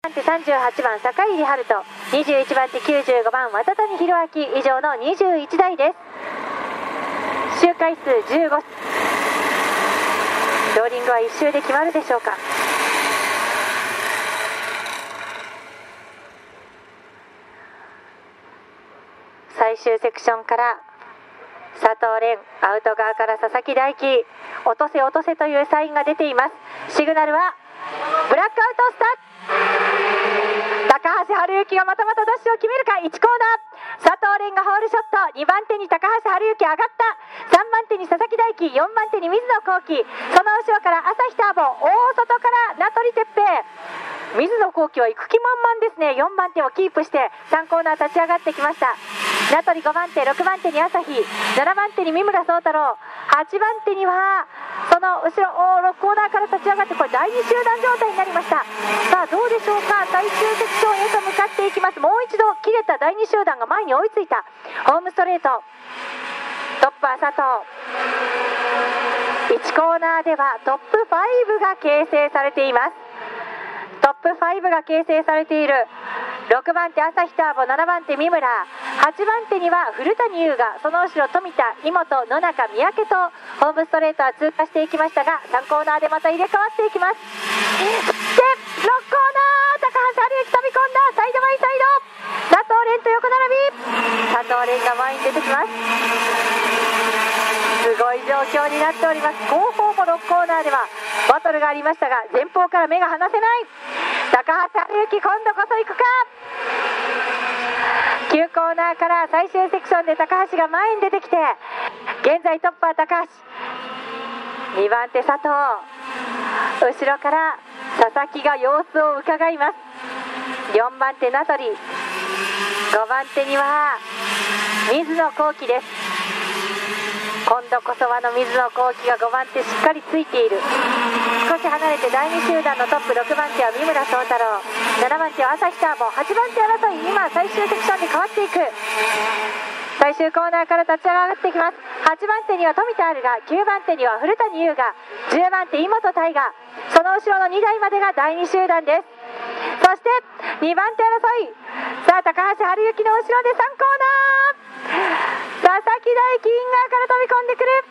番手38番坂入春人、21番手95番渡谷弘明、以上の21台です。周回数15、ローリングは1周で決まるでしょうか。最終セクションから佐藤蓮、アウト側から佐々木大輝、落とせ落とせというサインが出ています。シグナルはブラックアウトスタート。高橋治之がまたまたダッシュを決めるか。1コーナー佐藤蓮がホールショット、2番手に高橋治之上がった、3番手に佐々木大輝、4番手に水野幸喜、その後ろから朝日ターボ、大外から名取哲平、水野幸喜は行く気満々ですね。4番手をキープして3コーナー立ち上がってきました。名取5番手、6番手に朝日、7番手に三村宗太郎、8番手にはその後ろ6コーナーから立ち上がって、これ第2集団状態になりました。さあどうでしょうか。最終セクションへと向かっていきます。もう一度切れた第2集団が前に追いついた。ホームストレート、トップは佐藤。1コーナーではトップ5が形成されています。トップ5が形成されている。6番手朝日ターボ、7番手三村、8番手には古谷優雅、その後ろ富田、井本、野中、三宅とホームストレートは通過していきましたが、3コーナーでまた入れ替わっていきます。で6コーナー、高橋治之飛び込んだ。サイドバイサイド、佐藤蓮と横並び、佐藤蓮が前に出てきます。すごい状況になっております。後方も6コーナーではバトルがありましたが、前方から目が離せない。高橋治之、今度こそ行くか。9コーナーから最終セクションで高橋が前に出てきて、現在トップは高橋、2番手佐藤、後ろから佐々木が様子を伺います。4番手名取、5番手には水野幸喜です。今度こそはの水野幸喜が5番手しっかりついている。少し離れて第2集団のトップ、6番手は三村宗太郎、7番手は朝日ターボ、8番手争い、今最終セクションで変わっていく。最終コーナーから立ち上がってきます。8番手には富田あるが、9番手には古谷優雅、10番手井本大我、その後ろの2台までが第2集団です。そして2番手争い、さあ高橋治之の後ろで3コーナー、佐々木大輝イン側から飛び込んでくる。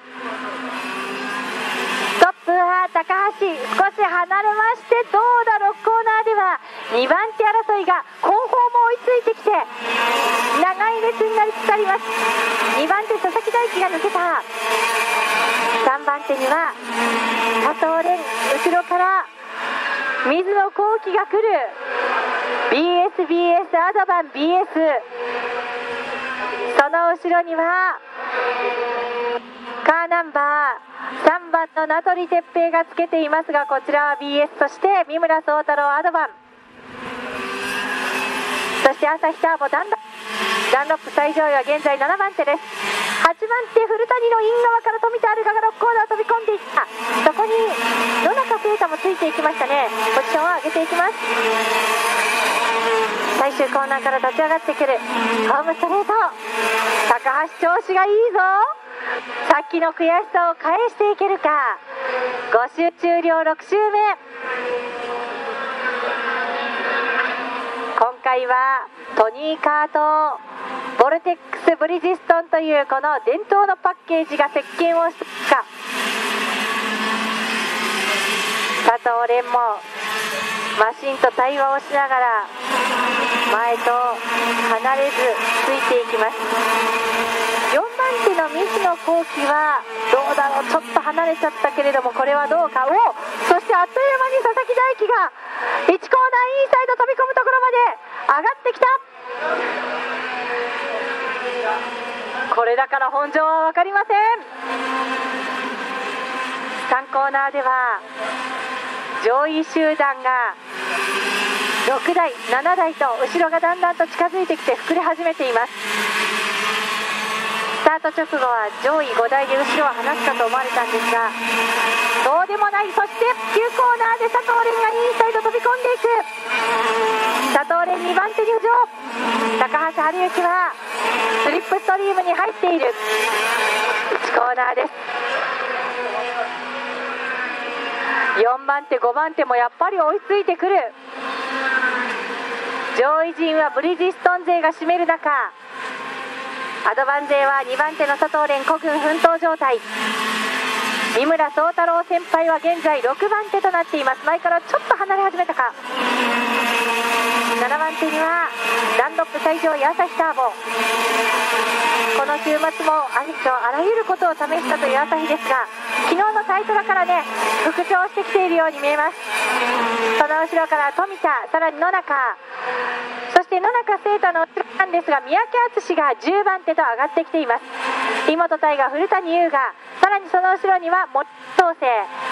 トップは高橋、少し離れまして、どうだ、6コーナーでは2番手争いが後方も追いついてきて長い列になりつつあります。2番手佐々木大輝が抜けた。3番手には佐藤蓮、後ろから水野幸喜が来る。 BS アドバン BS、 その後ろにはカーナンバー3番の名取哲平がつけていますが、こちらは BS、 そして三村宗太郎アドバン、そして朝日ターボダンロップ最上位は現在7番手です。8番手古谷のイン側から富田あるが6コーナー飛び込んでいった。そこに野中聖太もついていきましたね。ポジションを上げていきます。最終コーナーから立ち上がってくるホームストレート、高橋調子がいいぞ。さっきの悔しさを返していけるか。5周終了、6周目。今回はトニーカートボルテックスブリヂストンというこの伝統のパッケージが席巻をしていくか。佐藤蓮もマシンと対話をしながら前と離れずついていきます。4番手の水野幸喜はどうだろう、ちょっと離れちゃったけれども、これはどうか。そしてあっという間に佐々木大輝が1コーナーインサイド飛び込むところまで上がってきた。これだから本性は分かりません。3コーナーでは上位集団が6台7台と後ろがだんだんと近づいてきて膨れ始めています。スタート直後は上位5台で後ろを離すかと思われたんですが、そうでもない。そして9コーナーで佐藤蓮がインサイド飛び込んでいく。佐藤蓮2番手に浮上。高橋治之はスリップストリームに入っている。1コーナーです。4番手5番手もやっぱり追いついてくる。 上位陣はブリヂストン勢が占める中、アドバン勢は2番手の佐藤蓮、孤軍奮闘状態。三村宗太郎先輩は現在6番手となっています。前からちょっと離れ始めたか。7番手にはダンロップ最上位朝日ターボ。この週末もあらゆることを試したという朝日ですが、昨日のタイトラからね復調してきているように見えます。その後ろから富田、さらに野中、そして野中誠太の後ろなんですが、三宅敦が10番手と上がってきています。井本大河、古谷優雅、さらにその後ろには森東生、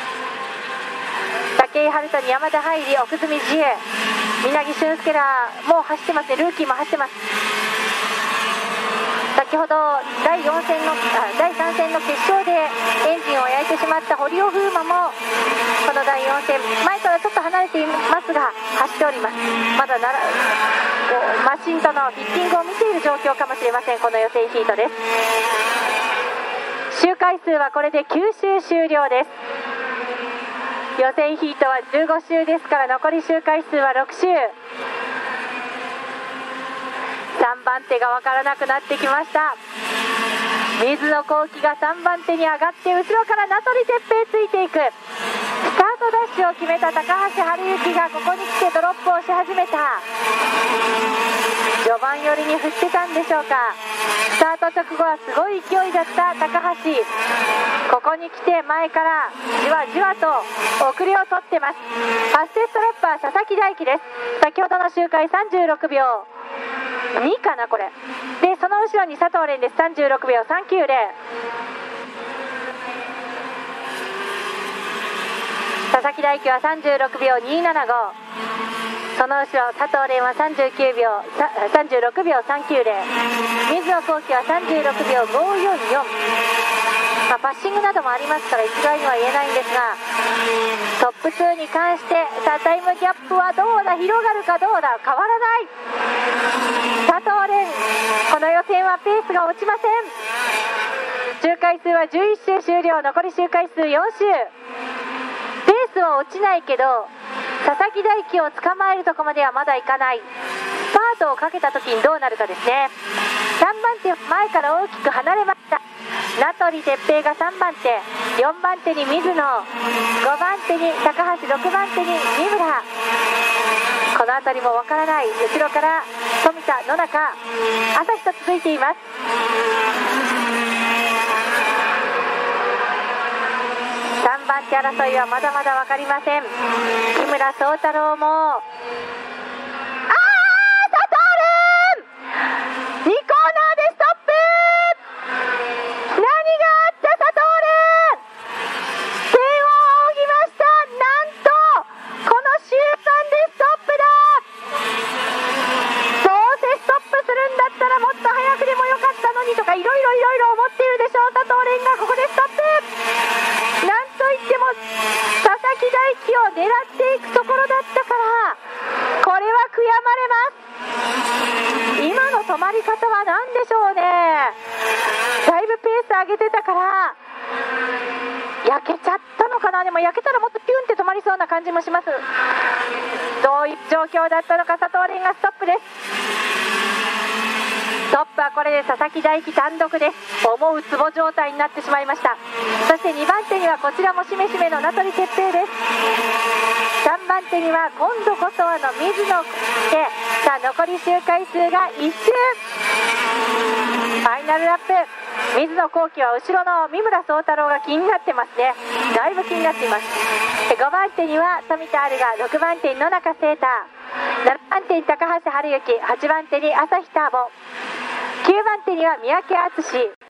武井春人に山田海里、奥住自由、稲城俊介らもう走ってますね。ルーキーも走ってます。先ほど第3戦の決勝でエンジンを焼いてしまった堀尾風磨もこの第4戦、前からちょっと離れていますが走っております。まだマシンとのフィッティングを見ている状況かもしれません。この予選ヒートです。周回数はこれで9周終了です。予選ヒートは15周ですから、残り周回数は6周。3番手が分からなくなってきました。水野幸輝が3番手に上がって、後ろから名取哲平ついていく。スタートダッシュを決めた高橋治之がここに来てドロップをし始めた。序盤寄りに振ってたんでしょうか。スタート直後はすごい勢いだった高橋、ここに来て前からじわじわと遅れを取ってます。ファステストラッパー佐々木大樹です。先ほどの周回36秒2かなこれで、その後ろに佐藤蓮です。36秒390。佐々木大樹は36秒275。その後ろ佐藤蓮は36秒390。水野幸輝は36秒544。パッシングなどもありますから一概には言えないんですが、トップ2に関してタイムギャップはどうだ、広がるかどうだ、変わらない。佐藤蓮、この予選はペースが落ちません。周回数は11周終了。残り周回数4周。ペースは落ちないけど佐々木大樹を捕まえるとこまではまだいかない。スパートをかけた時にどうなるかですね。3番手前から大きく離れました。名取哲平が3番手、4番手に水野、5番手に高橋、6番手に三村。この辺りもわからない。後ろから富田、野中、朝日と続いています。3番手争いはまだまだ分かりません。木村宗太郎も2コーナーでストップ。何があった佐藤蓮、点を仰ぎました。なんとこの終盤でストップだ。どうせストップするんだったらもっと早くでもよかったのにとかいろいろ思っているでしょう。佐藤蓮がここでストップ。なんといっても佐々木大樹を狙っていくところだったからこれは悔やまれます。今の止まり方は何でしょうね。だいぶペース上げてたから焼けちゃったのかな。でも焼けたらもっとピュンって止まりそうな感じもします。どういう状況だったのか。佐藤蓮がストップです。トップはこれで佐々木大樹単独です。思うつぼ状態になってしまいました。そして2番手にはこちらもしめしめの名取哲平です。3番手には今度こそはの水野で、さあ残り周回数が1周。ファイナルラップ、水野幸輝は後ろの三村宗太郎が気になってますね。だいぶ気になっています。5番手には富田あるが、6番手に野中誠太、7番手に高橋治之、8番手に朝日ターボ、9番手には三宅敦。